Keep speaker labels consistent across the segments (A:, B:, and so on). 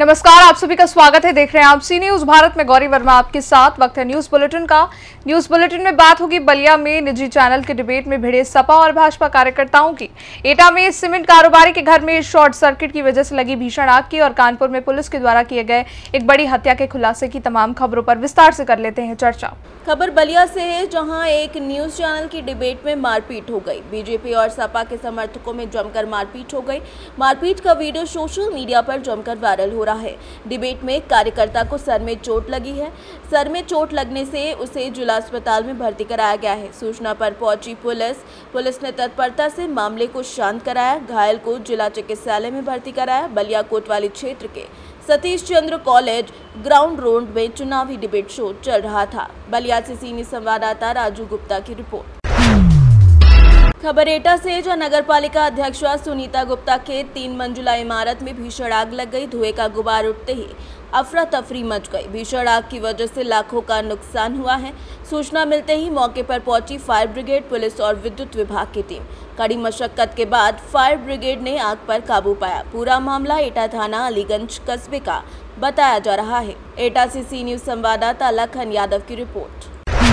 A: नमस्कार, आप सभी का स्वागत है। देख रहे हैं आप सी न्यूज भारत में। गौरी वर्मा आपके साथ। वक्त है न्यूज बुलेटिन का। न्यूज बुलेटिन में बात होगी बलिया में निजी चैनल के डिबेट में भिड़े सपा और भाजपा कार्यकर्ताओं की। एटा में सीमेंट कारोबारी के घर में शॉर्ट सर्किट की वजह से लगी भीषण आग की और कानपुर में पुलिस के द्वारा किए गए एक बड़ी हत्या के खुलासे की तमाम खबरों पर विस्तार से कर लेते हैं चर्चा।
B: खबर बलिया से है, जहां एक न्यूज चैनल की डिबेट में मारपीट हो गई। बीजेपी और सपा के समर्थकों में जमकर मारपीट हो गई। मारपीट का वीडियो सोशल मीडिया पर जमकर वायरल हो रहा है। डिबेट में कार्यकर्ता को सर में चोट लगी है। सर में चोट लगने से उसे जिला अस्पताल में भर्ती कराया गया है। सूचना पर पहुंची पुलिस ने तत्परता से मामले को शांत कराया। घायल को जिला चिकित्सालय में भर्ती कराया। बलिया कोतवाली क्षेत्र के Satish Chandra college ground road में चुनावी डिबेट शो चल रहा था। बलिया से सीनियर संवाददाता राजू गुप्ता की रिपोर्ट। खबर एटा से, जो नगर पालिका अध्यक्षा सुनीता गुप्ता के 3 मंजिला इमारत में भीषण आग लग गई। धुएं का गुबार उठते ही अफरा तफरी मच गई। भीषण आग की वजह से लाखों का नुकसान हुआ है। सूचना मिलते ही मौके पर पहुंची फायर ब्रिगेड, पुलिस और विद्युत विभाग की टीम। कड़ी मशक्कत के बाद फायर ब्रिगेड ने आग पर काबू पाया। पूरा मामला एटा थाना अलीगंज कस्बे का बताया जा रहा है। एटा से सी न्यूज संवाददाता लखन यादव की रिपोर्ट।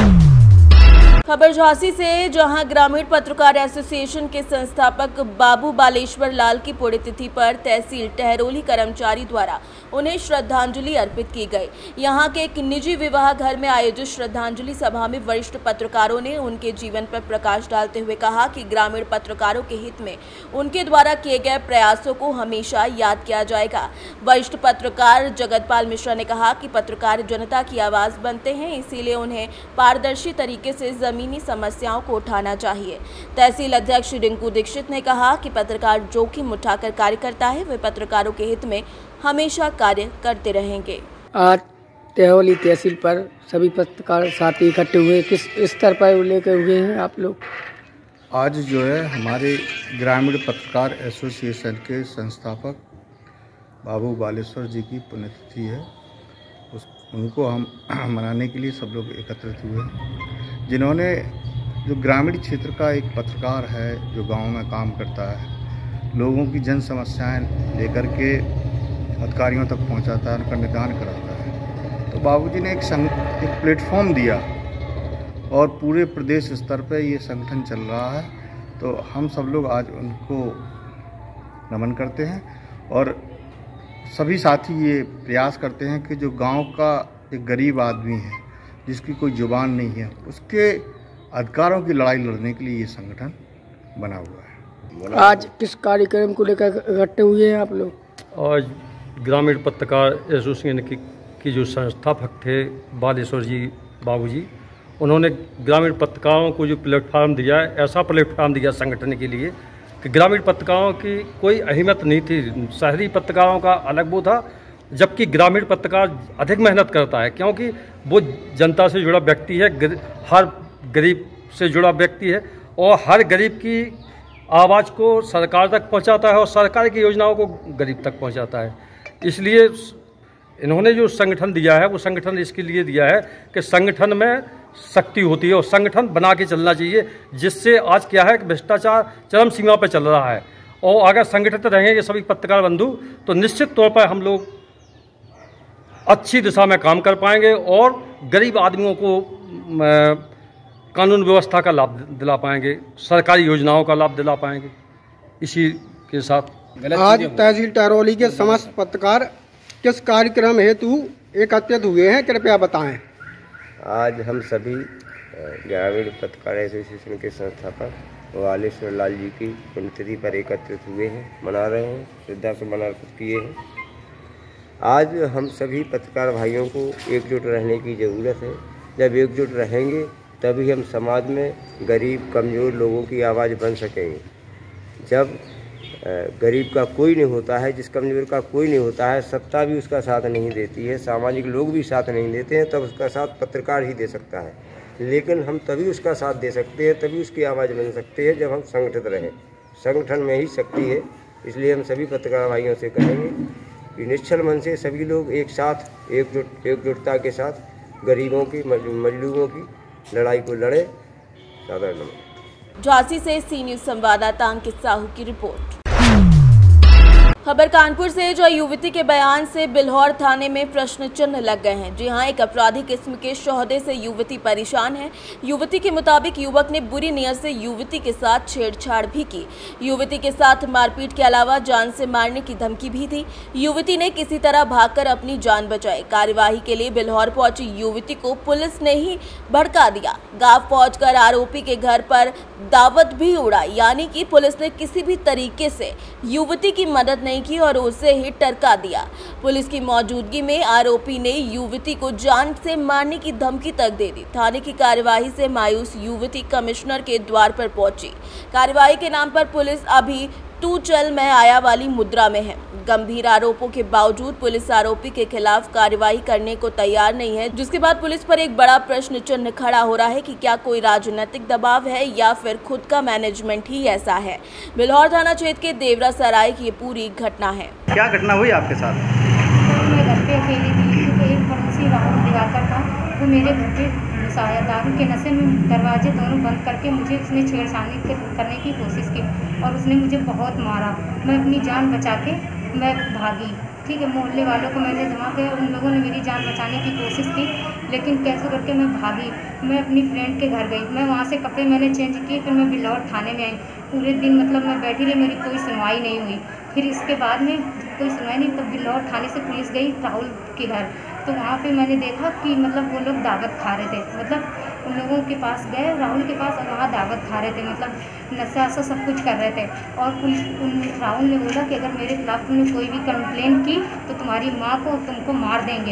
B: खबर झांसी से, जहां ग्रामीण पत्रकार एसोसिएशन के संस्थापक बाबू बालेश्वर लाल की पुण्यतिथि पर तहसील टहरोली कर्मचारी द्वारा उन्हें श्रद्धांजलि अर्पित की गई। यहां के एक निजी विवाह घर में आयोजित श्रद्धांजलि सभा में वरिष्ठ पत्रकारों ने उनके जीवन पर प्रकाश डालते हुए कहा कि ग्रामीण पत्रकारों के हित में उनके द्वारा किए गए प्रयासों को हमेशा याद किया जाएगा। वरिष्ठ पत्रकार जगतपाल मिश्रा ने कहा कि पत्रकार जनता की आवाज बनते हैं, इसीलिए उन्हें पारदर्शी तरीके से जमीनी समस्याओं को उठाना चाहिए। तहसील अध्यक्ष रिंकू दीक्षित ने कहा कि पत्रकार जोखिम उठाकर कार्य करता है, वे पत्रकारों के हित में हमेशा कार्य करते रहेंगे।
C: आज टहरोली तहसील पर सभी पत्रकार साथी इकट्ठे हुए, किस स्तर पर लेकर हुए हैं आप लोग?
D: आज जो है हमारे ग्रामीण पत्रकार एसोसिएशन के संस्थापक बाबू बालेश्वर जी की पुण्यतिथि है। उनको हम मनाने के लिए सब लोग एकत्रित हुए हैं, जिन्होंने जो ग्रामीण क्षेत्र का एक पत्रकार है, जो गांव में काम करता है, लोगों की जन समस्याएं लेकर के अधिकारियों तक पहुंचाता है, उनका निदान कराता है। तो बाबूजी ने एक प्लेटफॉर्म दिया और पूरे प्रदेश स्तर पर ये संगठन चल रहा है। तो हम सब लोग आज उनको नमन करते हैं और सभी साथी ये प्रयास करते हैं कि जो गांव का एक गरीब आदमी है, जिसकी कोई जुबान नहीं है, उसके अधिकारों की लड़ाई लड़ने के लिए ये संगठन बना हुआ है।
C: आज किस कार्यक्रम को लेकर इकट्ठे हुए हैं आप लोग?
E: आज ग्रामीण पत्रकार एसोसिएशन की जो संस्थापक थे बालेश्वर जी बाबूजी, उन्होंने ग्रामीण पत्रकारों को जो प्लेटफार्म दिया है, ऐसा प्लेटफार्म दिया संगठन के लिए कि ग्रामीण पत्रकारों की कोई अहमियत नहीं थी। शहरी पत्रकारों का अलग वो था, जबकि ग्रामीण पत्रकार अधिक मेहनत करता है, क्योंकि वो जनता से जुड़ा व्यक्ति है, हर गरीब से जुड़ा व्यक्ति है और हर गरीब की आवाज़ को सरकार तक पहुंचाता है और सरकार की योजनाओं को गरीब तक पहुंचाता है। इसलिए इन्होंने जो संगठन दिया है, वो संगठन इसके लिए दिया है कि संगठन में शक्ति होती है और संगठन बना के चलना चाहिए, जिससे आज क्या है कि भ्रष्टाचार चरम सीमा पर चल रहा है। और अगर संगठित रहेंगे सभी पत्रकार बंधु, तो निश्चित तौर पर हम लोग अच्छी दिशा में काम कर पाएंगे और गरीब आदमियों को कानून व्यवस्था का लाभ दिला पाएंगे, सरकारी योजनाओं का लाभ दिला पाएंगे। इसी के साथ
F: आज तहसील टहरोली के समस्त पत्रकार किस कार्यक्रम हेतु एकत्रित हुए हैं, कृपया बताएं।
G: आज हम सभी ग्रामीण पत्रकार एसोसिएशन के संस्थापक बालेश्वर लाल जी की पुण्यतिथि पर एकत्रित हुए हैं, मना रहे हैं, श्रद्धा सुमन अर्पित किए हैं। आज हम सभी पत्रकार भाइयों को एकजुट रहने की ज़रूरत है। जब एकजुट रहेंगे तभी हम समाज में गरीब कमज़ोर लोगों की आवाज़ बन सकेंगे। जब गरीब का कोई नहीं होता है, जिस कमज़ोर का कोई नहीं होता है, सत्ता भी उसका साथ नहीं देती है, सामाजिक लोग भी साथ नहीं देते हैं, तब उसका साथ पत्रकार ही दे सकता है। लेकिन हम तभी उसका साथ दे सकते हैं, तभी उसकी आवाज़ बन सकते हैं जब हम संगठित रहें। संगठन में ही शक्ति है। इसलिए हम सभी पत्रकार भाइयों से कहेंगे कि निश्चल मन से सभी लोग एक साथ एकजुटता के साथ गरीबों की मजलूमों की लड़ाई को लड़े। साधारण
B: झांसी से सी न्यूज संवाददाता अंकित साहू की रिपोर्ट। खबर कानपुर से, जो युवती के बयान से बिल्हौर थाने में प्रश्न चिन्ह लग गए हैं। जी हां, एक आपराधिक किस्म के शौहदे से युवती परेशान है। युवती के मुताबिक युवक ने बुरी नीयत से युवती के साथ छेड़छाड़ भी की। युवती के साथ मारपीट के अलावा जान से मारने की धमकी भी दी। युवती ने किसी तरह भागकर अपनी जान बचाई। कार्यवाही के लिए बिल्हौर पहुंची युवती को पुलिस ने ही भड़का दिया। गांव पहुंचकर आरोपी के घर पर दावत भी उड़ाई, यानी कि पुलिस ने किसी भी तरीके से युवती की मदद नहीं की और उसे ही टरका दिया। पुलिस की मौजूदगी में आरोपी ने युवती को जान से मारने की धमकी तक दे दी। थाने की कार्यवाही से मायूस युवती कमिश्नर के द्वार पर पहुंची। कार्यवाही के नाम पर पुलिस अभी तू चल मैं आया वाली मुद्रा में है। गंभीर आरोपों के बावजूद पुलिस आरोपी के खिलाफ कार्रवाई करने को तैयार नहीं है, जिसके बाद पुलिस पर एक बड़ा प्रश्न चिन्ह खड़ा हो रहा है कि क्या कोई राजनीतिक दबाव है या फिर खुद का मैनेजमेंट ही ऐसा है। बिल्हौर थाना क्षेत्र के देवरा सराय की ये पूरी घटना है।
H: क्या घटना हुई आपके साथ?
I: मैं घर पे अकेली थी, तो एक पड़ोसी राहुल दिवाकर था, वो मेरे घर पे घुस आया। दारू के नशे में दरवाजे दोनों बंद करके मुझे उसने छेड़छाड़ी करने की कोशिश की और उसने मुझे बहुत मारा। मैं अपनी जान बचा के मैं भागी। ठीक है, मोहल्ले वालों को मैंने जमा किया, उन लोगों ने मेरी जान बचाने की कोशिश की, लेकिन कैसे करके मैं भागी। मैं अपनी फ्रेंड के घर गई, मैं वहाँ से कपड़े मैंने चेंज किए, फिर मैं बिल्हौर थाने में आई। पूरे दिन मतलब मैं बैठी रही, मेरी कोई सुनवाई नहीं हुई। फिर इसके बाद में कोई सुनवाई नहीं, तब बिल्हौर थाने से पुलिस गई राहुल के घर, तो वहाँ पे मैंने देखा कि मतलब वो लोग दावत खा रहे थे। मतलब उन लोगों के पास गए, राहुल के पास, और वहाँ दावत खा रहे थे, मतलब नशा वशा सब कुछ कर रहे थे। और राहुल ने बोला कि अगर मेरे खिलाफ तुमने कोई भी कंप्लेंट की तो तुम्हारी माँ को तुमको मार देंगे।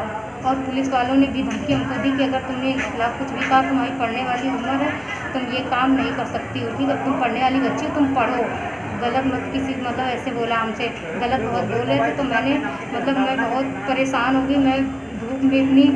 I: और पुलिस वालों ने भी धमकी हमको दी कि अगर तुमने इस खिलाफ कुछ भी कहा, तुम्हारी पढ़ने वाली उम्र है, तुम ये काम नहीं कर सकती हो। ठीक है, तुम पढ़ने वाली बच्ची हो, तुम पढ़ो, गलत मत किसी, मतलब ऐसे बोला हमसे, गलत बहुत बोले थे। तो मैंने मतलब मैं बहुत परेशान हो गई। मैं धूप में इतनी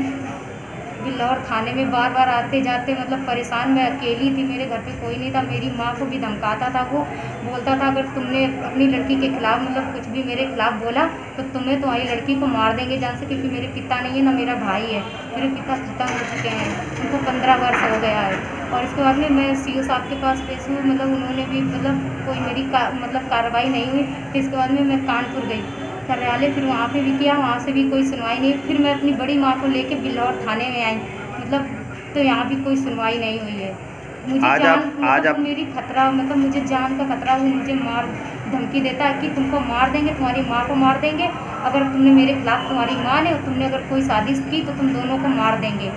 I: बिल्हौर थाने में बार बार आते जाते मतलब परेशान, मैं अकेली थी, मेरे घर पे कोई नहीं था। मेरी माँ को भी धमकाता था, वो बोलता था अगर तुमने अपनी लड़की के खिलाफ मतलब कुछ भी मेरे खिलाफ बोला तो तुम्हें तुम्हारी लड़की को मार देंगे जान से, क्योंकि मेरे पिता नहीं है ना मेरा भाई है। मेरे पिता खत्म हो चुके हैं, उनको 15 वर्ष हो गया है। और इसके बाद में मैं सीओ साहब के पास पेश हुई, मतलब उन्होंने भी मतलब कोई मेरी मतलब कार्रवाई नहीं हुई। फिर इसके बाद में मैं कानपुर गई कार्यालय, फिर वहाँ पे भी किया, वहाँ से भी कोई सुनवाई नहीं। फिर मैं अपनी बड़ी माँ को लेके बिल्हौर थाने में आई, मतलब तो यहाँ भी कोई सुनवाई नहीं हुई है। मुझे आज आप मेरी खतरा, मतलब मुझे जान का खतरा, वो मुझे मार धमकी देता है कि तुमको मार देंगे, तुम्हारी माँ को मार देंगे, अगर तुमने मेरे खिलाफ, तुम्हारी माँ ने तुमने अगर कोई साजिश की तो तुम दोनों को मार देंगे।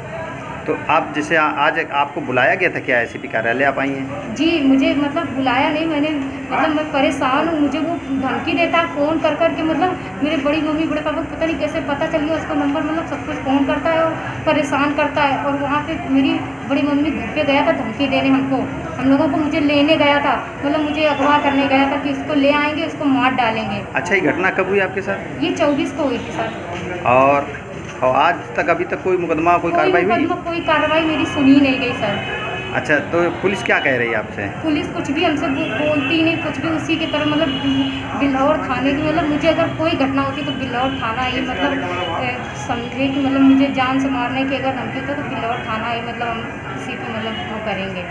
H: तो आप जैसे आज आपको बुलाया गया था क्या एसीपी कार्यालय, आप आई हैं?
I: जी, मुझे मतलब बुलाया नहीं, मैंने मतलब मैं परेशान हूँ। मुझे वो धमकी देता है फ़ोन कर करके, मतलब मेरे बड़ी मम्मी बड़े पापा को पता नहीं कैसे पता चल गया उसको नंबर, मतलब सब कुछ फ़ोन करता है और परेशान करता है। और वहाँ पे मेरी बड़ी मम्मी घर पे गया था धमकी देने हमको, हम लोगों को, मुझे लेने गया था, मतलब मुझे अगवा करने गया था कि इसको ले आएंगे, उसको मार डालेंगे।
H: अच्छा, ये घटना कब हुई आपके साथ?
I: ये 24 को हुई थी सर।
H: और आज तक अभी तक कोई मुकदमा, कोई कार्रवाई हुई?
I: कोई कार्रवाई मेरी सुनी नहीं गई सर।
H: अच्छा, तो पुलिस क्या कह रही है आपसे?
I: पुलिस कुछ भी हमसे बोलती नहीं, कुछ भी उसी की तरह, मतलब बिल्हौर थाने की, मतलब मुझे अगर कोई घटना होती तो बिल्हौर थाना ही, मतलब समझे कि मतलब मुझे जान से मारने की अगर धमकी होती तो बिल्हौर थाना ही, मतलब हम इसी पे मतलब वो करेंगे।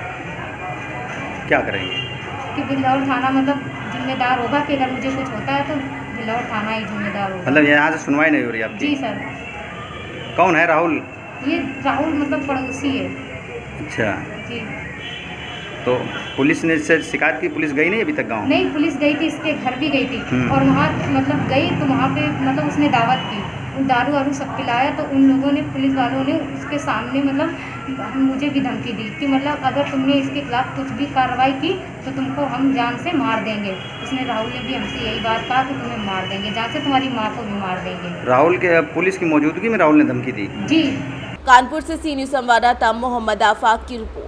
H: क्या करेंगे? कि
I: बिल्हौर थाना मतलब जिम्मेदार होगा कि अगर मुझे कुछ होता है तो बिल्हौर थाना ही जिम्मेदार होगा।
H: मतलब यहाँ से सुनवाई नहीं हो रही आपकी?
I: जी सर।
H: कौन है राहुल?
I: ये राहुल मतलब पड़ोसी है।
H: अच्छा
I: जी।
H: तो पुलिस ने से शिकायत की? पुलिस गई नहीं अभी तक गांव?
I: नहीं, पुलिस गई थी, इसके घर भी गई थी और वहाँ मतलब गई तो वहाँ पे मतलब उसने दावत की, दारू वारू सब पिलाया, तो उन लोगों ने, पुलिस वालों ने उसके सामने मतलब मुझे भी धमकी दी कि मतलब अगर तुमने इसके खिलाफ कुछ भी कार्रवाई की तो तुमको हम जान से मार देंगे। उसने, राहुल ने भी हमसे यही बात कहा कि तुम्हें मार देंगे जान से, तुम्हारी माँ को भी मार देंगे।
H: राहुल के पुलिस की मौजूदगी में राहुल ने धमकी दी?
I: जी।
B: कानपुर से सी न्यूज़ संवाददाता मोहम्मद आफाक की रिपोर्ट।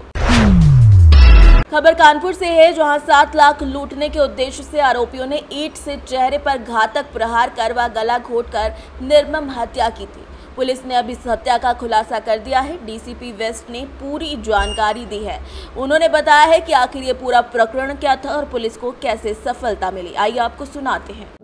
B: खबर कानपुर से है, जहां 7 लाख लूटने के उद्देश्य से आरोपियों ने ईंट से चेहरे पर घातक प्रहार कर व गला घोंटकर निर्मम हत्या की थी। पुलिस ने अब इस हत्या का खुलासा कर दिया है। डीसीपी वेस्ट ने पूरी जानकारी दी है। उन्होंने बताया है कि आखिर ये पूरा प्रकरण क्या था और पुलिस को कैसे सफलता मिली। आइए आपको सुनाते हैं।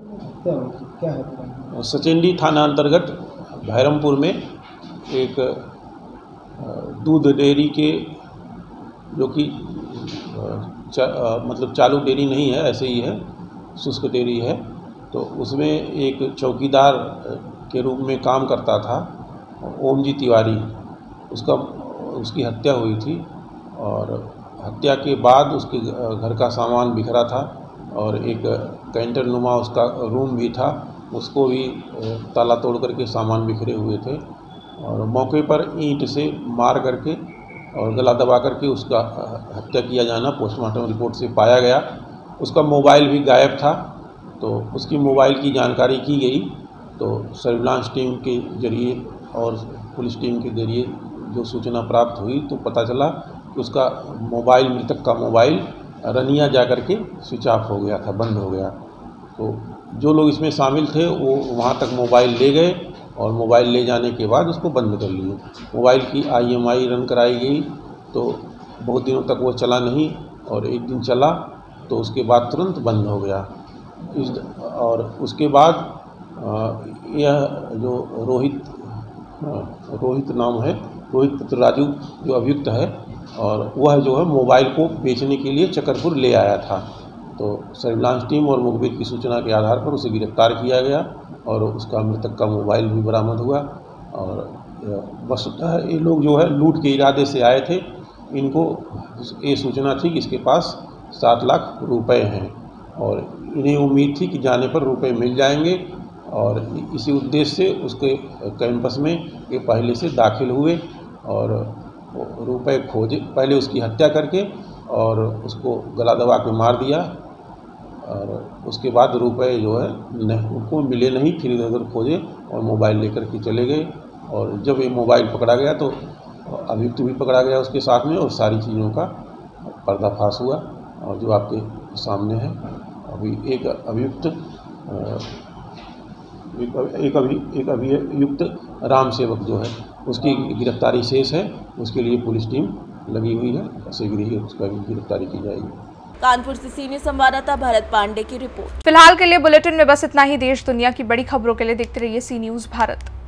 J: सचिंडी थाना अंतर्गत भैरमपुर में एक दूध डेयरी के, जो कि मतलब चालू डेयरी नहीं है, ऐसे ही है, शुष्क डेयरी है, तो उसमें एक चौकीदार के रूप में काम करता था ओम जी तिवारी, उसकी हत्या हुई थी और हत्या के बाद उसके घर का सामान बिखरा था और एक कैंटर नुमा उसका रूम भी था, उसको भी ताला तोड़ करके सामान बिखरे हुए थे और मौके पर ईंट से मार करके और गला दबा करके उसका हत्या किया जाना पोस्टमार्टम रिपोर्ट से पाया गया। उसका मोबाइल भी गायब था, तो उसकी मोबाइल की जानकारी की गई, तो सर्विलांस टीम के जरिए और पुलिस टीम के जरिए जो सूचना प्राप्त हुई तो पता चला कि उसका मोबाइल, मृतक का मोबाइल रनिया जा कर के स्विच ऑफ हो गया था, बंद हो गया। तो जो लोग इसमें शामिल थे वो वहाँ तक मोबाइल ले गए और मोबाइल ले जाने के बाद उसको बंद कर लिए। मोबाइल की IMI रन कराई गई तो बहुत दिनों तक वो चला नहीं और एक दिन चला तो उसके बाद तुरंत बंद हो गया। और उसके बाद यह जो रोहित नाम है, रोहित पुत्र राजू जो अभियुक्त है, और वह जो है मोबाइल को बेचने के लिए चकरपुर ले आया था। तो सर्विलांस टीम और मुखबिर की सूचना के आधार पर उसे गिरफ्तार किया गया और उसका मृतक का मोबाइल भी बरामद हुआ। और वस्तुतः ये लोग जो है लूट के इरादे से आए थे, इनको ये सूचना थी कि इसके पास 7 लाख रुपए हैं और इन्हें उम्मीद थी कि जाने पर रुपए मिल जाएंगे और इसी उद्देश्य से उसके कैंपस में ये पहले से दाखिल हुए और रुपए खोजे, पहले उसकी हत्या करके और उसको गला दबा के मार दिया और उसके बाद रुपए जो है उनको मिले नहीं, फिर इधर उधर खोजे और मोबाइल लेकर के चले गए। और जब ये मोबाइल पकड़ा गया तो अभियुक्त भी पकड़ा गया उसके साथ में और सारी चीज़ों का पर्दाफाश हुआ। और जो आपके सामने है अभी एक अभियुक्त राम सेवक जो है उसकी गिरफ्तारी शेष है, उसके लिए पुलिस टीम लगी हुई है, शीघ्र ही उसका गिरफ्तारी की जाएगी।
B: कानपुर से सीनियर संवाददाता भरत पांडे की रिपोर्ट।
A: फिलहाल के लिए बुलेटिन में बस इतना ही। देश दुनिया की बड़ी खबरों के लिए देखते रहिए सी न्यूज़ भारत।